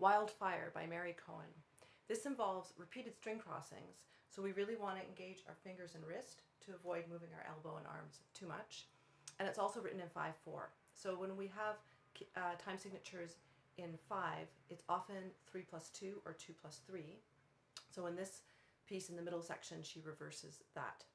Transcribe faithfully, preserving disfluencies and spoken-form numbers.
WildFire by Mary Cohen. This involves repeated string crossings, so we really want to engage our fingers and wrist to avoid moving our elbow and arms too much. And it's also written in five four. So when we have uh, time signatures in five, it's often three plus two or two plus three. So in this piece in the middle section, she reverses that.